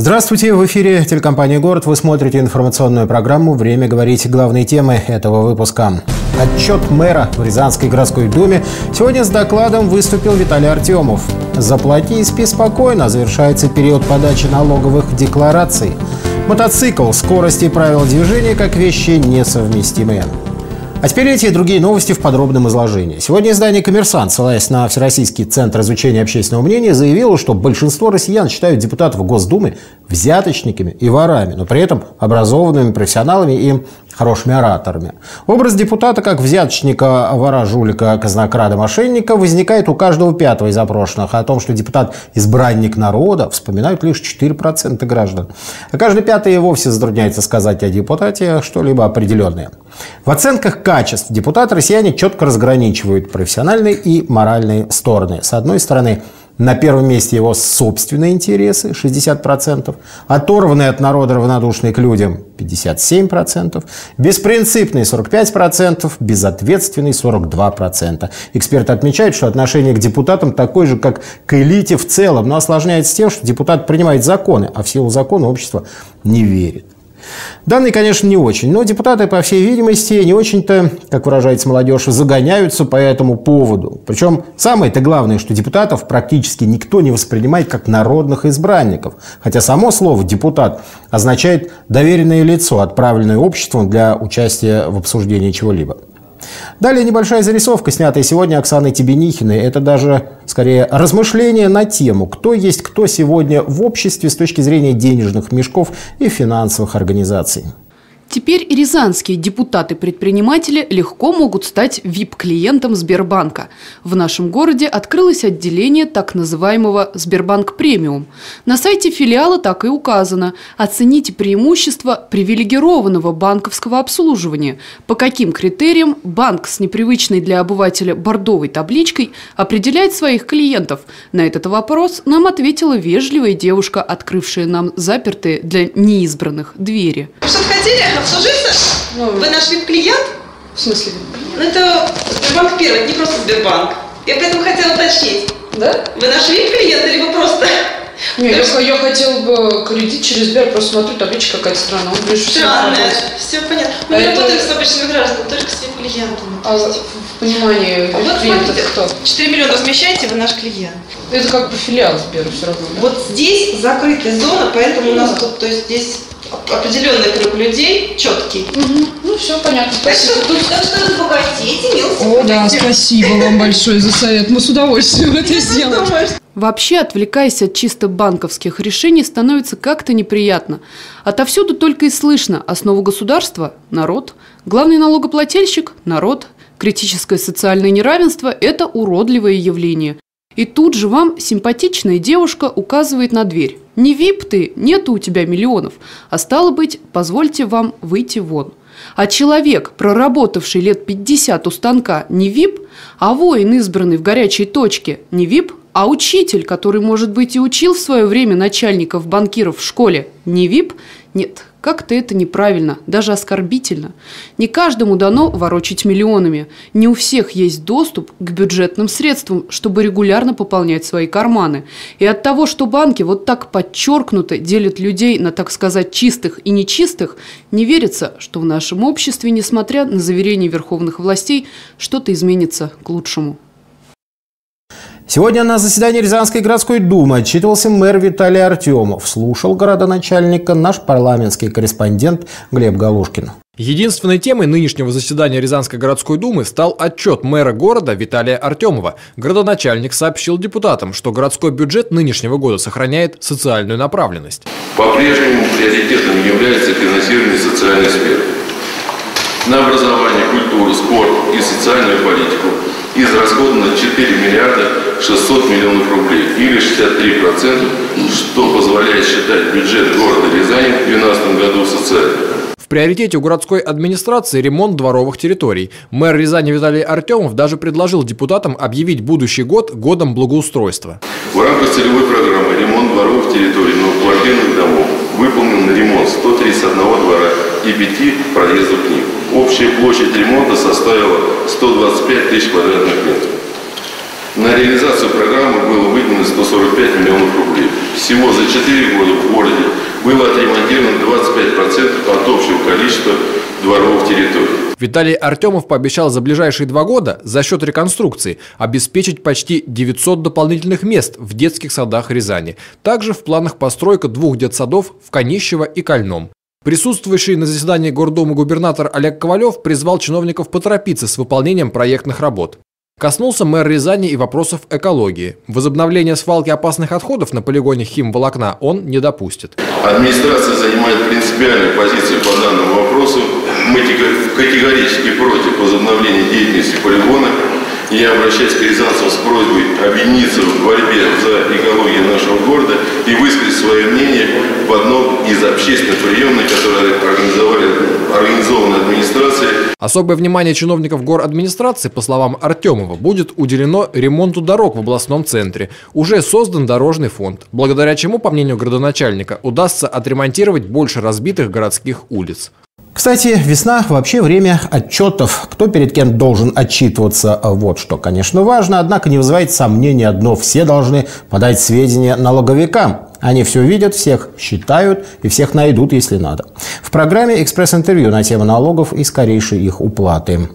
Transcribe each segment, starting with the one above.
Здравствуйте, в эфире телекомпания «Город». Вы смотрите информационную программу «Время говорить». Главные темы этого выпуска. Отчет мэра в Рязанской городской думе. Сегодня с докладом выступил Виталий Артемов. «Заплати и спи спокойно» завершается период подачи налоговых деклараций. Мотоцикл, скорость и правила движения как вещи несовместимые. А теперь эти и другие новости в подробном изложении. Сегодня издание «Коммерсант», ссылаясь на Всероссийский центр изучения общественного мнения, заявило, что большинство россиян считают депутатов Госдумы взяточниками и ворами, но при этом образованными профессионалами и хорошими ораторами. Образ депутата как взяточника, вора, жулика, казнокрада, мошенника возникает у каждого пятого из опрошенных. А о том, что депутат – избранник народа, вспоминают лишь 4% граждан. А каждый пятый и вовсе затрудняется сказать о депутате что-либо определенное. В оценках качеств депутата россияне четко разграничивают профессиональные и моральные стороны. С одной стороны, на первом месте его собственные интересы – 60%, оторванные от народа, равнодушные к людям – 57%, беспринципные – 45%, безответственные – 42%. Эксперты отмечают, что отношение к депутатам такое же, как к элите в целом, но осложняется тем, что депутат принимает законы, а в силу закона общество не верит. Данные, конечно, не очень, но депутаты, по всей видимости, не очень-то, как выражается молодежь, загоняются по этому поводу. Причем самое-то главное, что депутатов практически никто не воспринимает как народных избранников. Хотя само слово «депутат» означает «доверенное лицо», отправленное обществом для участия в обсуждении чего-либо. Далее небольшая зарисовка, снятая сегодня Оксаной Тебенихиной. Это даже, скорее, размышление на тему, кто есть кто сегодня в обществе с точки зрения денежных мешков и финансовых организаций. Теперь и рязанские депутаты-предприниматели легко могут стать VIP-клиентом Сбербанка. В нашем городе открылось отделение так называемого «Сбербанк Премиум». На сайте филиала так и указано: оцените преимущества привилегированного банковского обслуживания. По каким критериям банк с непривычной для обывателя бордовой табличкой определяет своих клиентов? На этот вопрос нам ответила вежливая девушка, открывшая нам запертые для неизбранных двери. Что-то хотели обслужиться? Вы наш VIP-клиент? В смысле? Это Сбербанк Первый, это не просто Сбербанк. Я поэтому хотела уточнить. Да? Вы наш VIP-клиент или вы просто... Нет, я хотела бы кредит через Сбер, просто смотрю, табличка какая-то странная. Странная, все понятно. Мы работаем с обычными гражданами, только с VIP-клиентами. А в понимании клиента кто? 4 миллиона размещаете, вы наш клиент. Это как бы филиал Сбера все равно. Да? Вот здесь закрытая зона, поэтому у нас тут, то есть здесь определенный круг людей, четкий. Ну все понятно, спасибо. Так что разбогатейте, милости. О, да, спасибо вам большое за совет. Мы с удовольствием это сделаем. Вообще, отвлекаясь от чисто банковских решений, становится как-то неприятно. Отовсюду только и слышно: основу государства – народ, главный налогоплательщик – народ, критическое социальное неравенство – это уродливое явление. И тут же вам симпатичная девушка указывает на дверь. Не вип ты, нету у тебя миллионов, а стало быть, позвольте вам выйти вон. А человек, проработавший лет 50 у станка, не вип, а воин, избранный в горячей точке, не вип, а учитель, который, может быть, и учил в свое время начальников, банкиров в школе, не вип? Нет, как-то это неправильно, даже оскорбительно. Не каждому дано ворочать миллионами. Не у всех есть доступ к бюджетным средствам, чтобы регулярно пополнять свои карманы. И от того, что банки вот так подчеркнуто делят людей на, так сказать, чистых и нечистых, не верится, что в нашем обществе, несмотря на заверения верховных властей, что-то изменится к лучшему. Сегодня на заседании Рязанской городской думы отчитывался мэр Виталий Артемов. Слушал городоначальника наш парламентский корреспондент Глеб Галушкин. Единственной темой нынешнего заседания Рязанской городской думы стал отчет мэра города Виталия Артемова. Городоначальник сообщил депутатам, что городской бюджет нынешнего года сохраняет социальную направленность. По-прежнему приоритетом является финансирование социальной сферы. На образование, культуру, спорт и социальную политику израсходовано 4 миллиарда 600 миллионов рублей, или 63%, что позволяет считать бюджет города Рязани в 2012 году социальным. В приоритете у городской администрации ремонт дворовых территорий. Мэр Рязани Виталий Артемов даже предложил депутатам объявить будущий год годом благоустройства. В рамках целевой программы «Ремонт дворовых территорий многоквартирных домов» выполнен ремонт 131 двора и 5 проездов к ним. Общая площадь ремонта составила 125 тысяч квадратных метров. На реализацию программы было выделено 145 миллионов рублей. Всего за 4 года в городе было отремонтировано 25% от общего количества дворовых территорий. Виталий Артемов пообещал за ближайшие 2 года за счет реконструкции обеспечить почти 900 дополнительных мест в детских садах Рязани. Также в планах постройка 2 детсадов в Конищево и Кольном. Присутствующий на заседании Гордума губернатор Олег Ковалев призвал чиновников поторопиться с выполнением проектных работ. Коснулся мэр Рязани и вопросов экологии. Возобновление свалки опасных отходов на полигоне химволокна он не допустит. Администрация занимает принципиальную позицию по данному вопросу. Мы категорически против возобновления деятельности полигона. Я обращаюсь к рязанцам с просьбой объединиться в борьбе за экологию нашего города и высказать свое мнение в одном из общественных приемных, которые организованы администрацией. Особое внимание чиновников горадминистрации, по словам Артемова, будет уделено ремонту дорог в областном центре. Уже создан дорожный фонд, благодаря чему, по мнению градоначальника, удастся отремонтировать больше разбитых городских улиц. Кстати, весна вообще время отчетов. Кто перед кем должен отчитываться, вот что, конечно, важно. Однако не вызывает сомнений одно: все должны подать сведения налоговикам. Они все видят, всех считают и всех найдут, если надо. В программе экспресс-интервью на тему налогов и скорейшей их уплаты.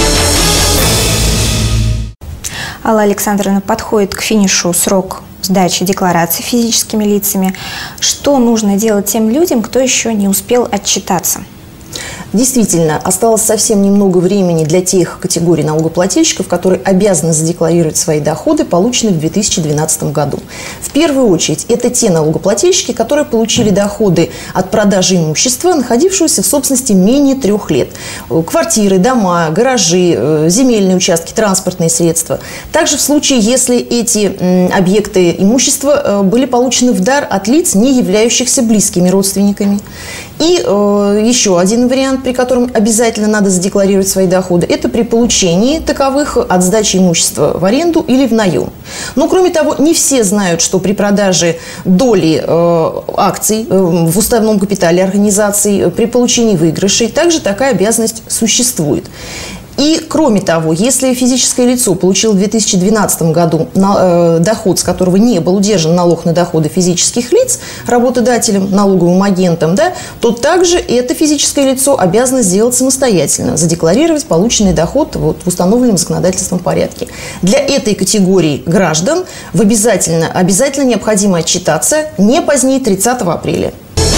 Алла Александровна, подходит к финишу срок сдачи деклараций физическими лицами. Что нужно делать тем людям, кто еще не успел отчитаться? Действительно, осталось совсем немного времени для тех категорий налогоплательщиков, которые обязаны задекларировать свои доходы, полученные в 2012 году. В первую очередь, это те налогоплательщики, которые получили доходы от продажи имущества, находившегося в собственности менее 3 лет. Квартиры, дома, гаражи, земельные участки, транспортные средства. Также в случае, если эти объекты имущества были получены в дар от лиц, не являющихся близкими родственниками. И еще один вариант, при котором обязательно надо задекларировать свои доходы, это при получении таковых от сдачи имущества в аренду или в наем. Но, кроме того, не все знают, что при продаже доли акций в уставном капитале организации, при получении выигрышей, также такая обязанность существует. И, кроме того, если физическое лицо получило в 2012 году доход, с которого не был удержан налог на доходы физических лиц работодателем, налоговым агентом, да, то также это физическое лицо обязано сделать самостоятельно, задекларировать полученный доход в установленном законодательством порядке. Для этой категории граждан обязательно необходимо отчитаться не позднее 30 апреля.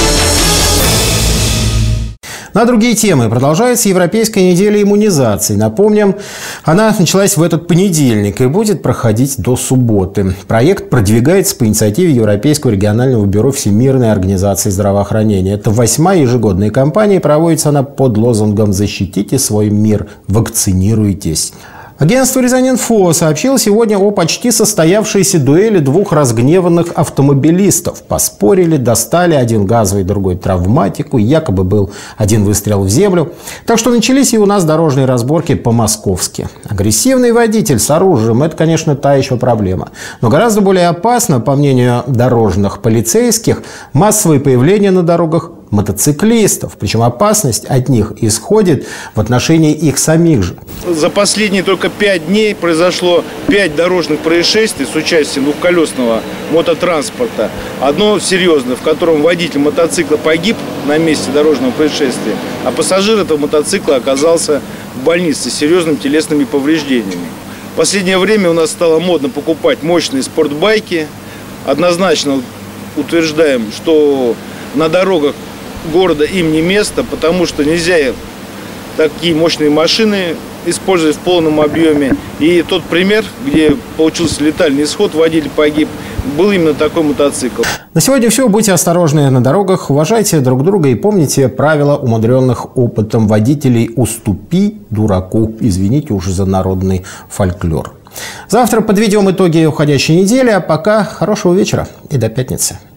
На другие темы продолжается Европейская неделя иммунизации. Напомним, она началась в этот понедельник и будет проходить до субботы. Проект продвигается по инициативе Европейского регионального бюро Всемирной организации здравоохранения. Это 8-я ежегодная кампания, и проводится она под лозунгом «Защитите свой мир, вакцинируйтесь». Агентство «Рязань-Инфо» сообщило сегодня о почти состоявшейся дуэли 2 разгневанных автомобилистов. Поспорили, достали, один газовый, другой травматику. Якобы был один выстрел в землю. Так что начались и у нас дорожные разборки по-московски. Агрессивный водитель с оружием – это, конечно, та еще проблема. Но гораздо более опасно, по мнению дорожных полицейских, массовое появление на дорогах мотоциклистов. Причем опасность от них исходит в отношении их самих же. За последние только 5 дней произошло 5 дорожных происшествий с участием двухколесного мототранспорта. Одно серьезное, в котором водитель мотоцикла погиб на месте дорожного происшествия, а пассажир этого мотоцикла оказался в больнице с серьезными телесными повреждениями. В последнее время у нас стало модно покупать мощные спортбайки. Однозначно утверждаем, что на дорогах города им не место, потому что нельзя такие мощные машины использовать в полном объеме. И тот пример, где получился летальный исход, водитель погиб, был именно такой мотоцикл. На сегодня все. Будьте осторожны на дорогах, уважайте друг друга и помните правила умудренных опытом водителей: уступи дураку. Извините уж за народный фольклор. Завтра подведем итоги уходящей недели, а пока хорошего вечера и до пятницы.